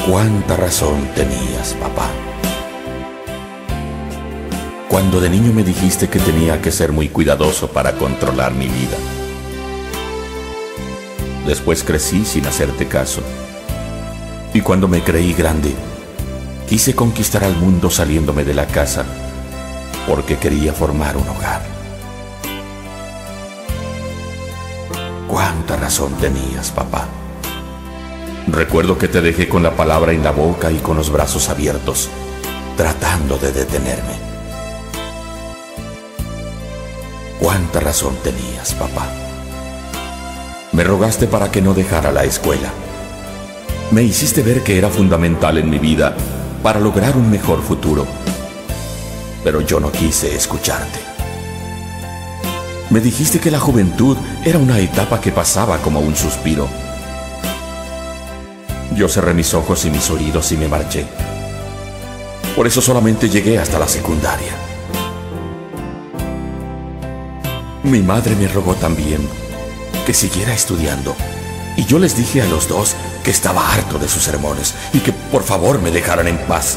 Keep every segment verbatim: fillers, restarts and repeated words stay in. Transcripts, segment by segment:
Cuánta razón tenías, papá. Cuando de niño me dijiste que tenía que ser muy cuidadoso para controlar mi vida. Después crecí sin hacerte caso. Y cuando me creí grande, quise conquistar al mundo saliéndome de la casa, porque quería formar un hogar. Cuánta razón tenías, papá. Recuerdo que te dejé con la palabra en la boca y con los brazos abiertos, tratando de detenerme. Cuánta razón tenías, papá. Me rogaste para que no dejara la escuela. Me hiciste ver que era fundamental en mi vida para lograr un mejor futuro. Pero yo no quise escucharte. Me dijiste que la juventud era una etapa que pasaba como un suspiro. Yo cerré mis ojos y mis oídos y me marché. Por eso solamente llegué hasta la secundaria. Mi madre me rogó también que siguiera estudiando, y yo les dije a los dos que estaba harto de sus sermones y que por favor me dejaran en paz.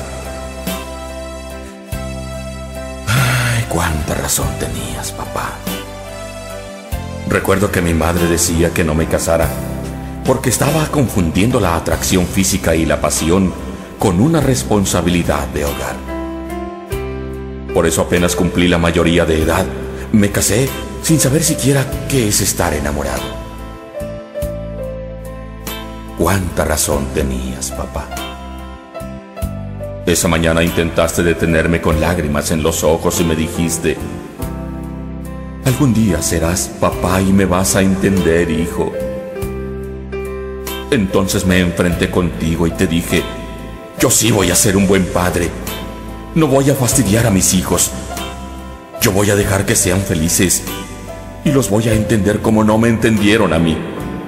Ay, cuánta razón tenías, papá. Recuerdo que mi madre decía que no me casara porque estaba confundiendo la atracción física y la pasión con una responsabilidad de hogar. Por eso apenas cumplí la mayoría de edad, me casé sin saber siquiera qué es estar enamorado. Cuánta razón tenías, papá. Esa mañana intentaste detenerme con lágrimas en los ojos y me dijiste: algún día serás papá y me vas a entender, hijo. Entonces me enfrenté contigo y te dije: yo sí voy a ser un buen padre. No voy a fastidiar a mis hijos. Yo voy a dejar que sean felices y los voy a entender como no me entendieron a mí.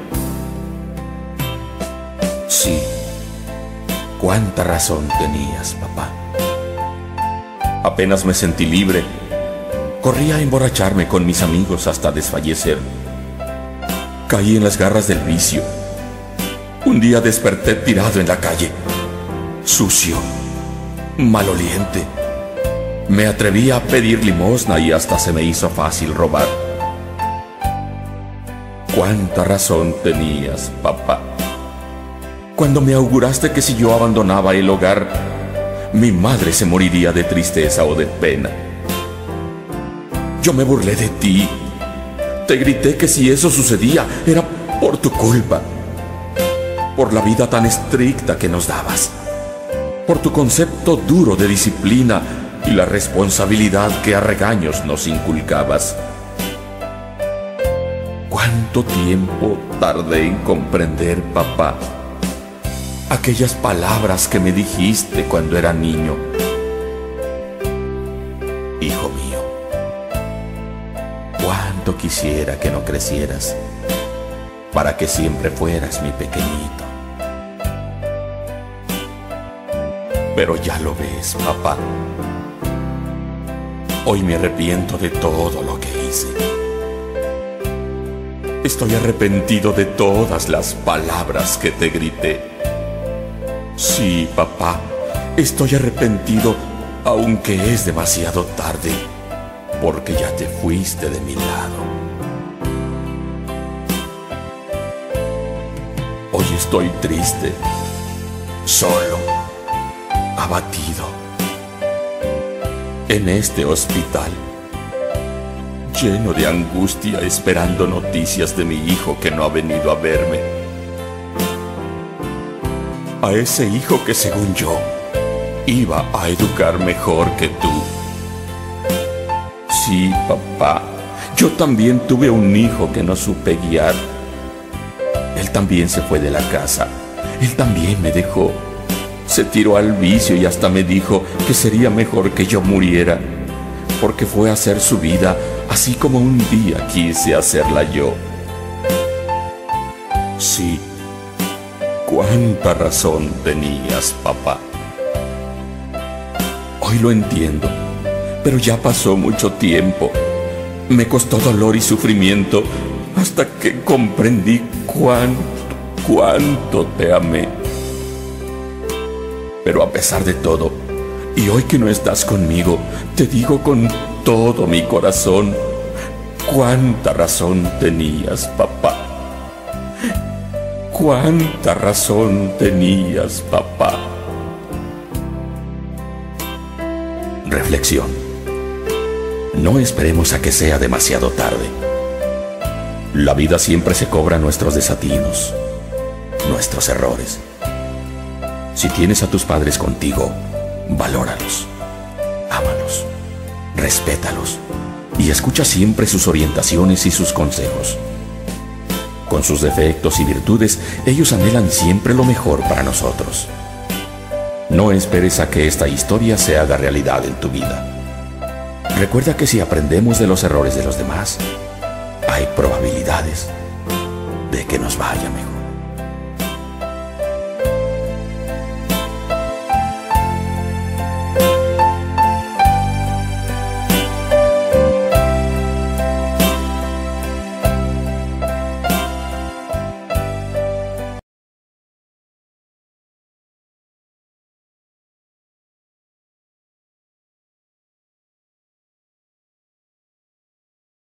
Sí, cuánta razón tenías, papá. Apenas me sentí libre, corrí a emborracharme con mis amigos hasta desfallecer. Caí en las garras del vicio. Un día desperté tirado en la calle, sucio, maloliente. Me atreví a pedir limosna y hasta se me hizo fácil robar. Cuánta razón tenías, papá. Cuando me auguraste que si yo abandonaba el hogar, mi madre se moriría de tristeza o de pena. Yo me burlé de ti. Te grité que si eso sucedía era por tu culpa, por la vida tan estricta que nos dabas, por tu concepto duro de disciplina y la responsabilidad que a regaños nos inculcabas. ¿Cuánto tiempo tardé en comprender, papá, aquellas palabras que me dijiste cuando era niño? Hijo mío, cuánto quisiera que no crecieras para que siempre fueras mi pequeñito. Pero ya lo ves, papá. Hoy me arrepiento de todo lo que hice. Estoy arrepentido de todas las palabras que te grité. Sí, papá, estoy arrepentido, aunque es demasiado tarde, porque ya te fuiste de mi lado. Hoy estoy triste, solo, abatido, en este hospital, lleno de angustia, esperando noticias de mi hijo que no ha venido a verme. A ese hijo que, según yo, iba a educar mejor que tú. Sí, papá, yo también tuve un hijo que no supe guiar. Él también se fue de la casa. Él también me dejó. Se tiró al vicio y hasta me dijo que sería mejor que yo muriera, porque fue a hacer su vida así como un día quise hacerla yo. Sí, cuánta razón tenías, papá. Hoy lo entiendo, pero ya pasó mucho tiempo. Me costó dolor y sufrimiento hasta que comprendí cuánto, cuánto te amé. Pero a pesar de todo, y hoy que no estás conmigo, te digo con todo mi corazón, cuánta razón tenías, papá. Cuánta razón tenías, papá. Reflexión. No esperemos a que sea demasiado tarde. La vida siempre se cobra nuestros desatinos, nuestros errores. Si tienes a tus padres contigo, valóralos, ámalos, respétalos y escucha siempre sus orientaciones y sus consejos. Con sus defectos y virtudes, ellos anhelan siempre lo mejor para nosotros. No esperes a que esta historia se haga realidad en tu vida. Recuerda que si aprendemos de los errores de los demás, hay probabilidades de que nos vaya mejor.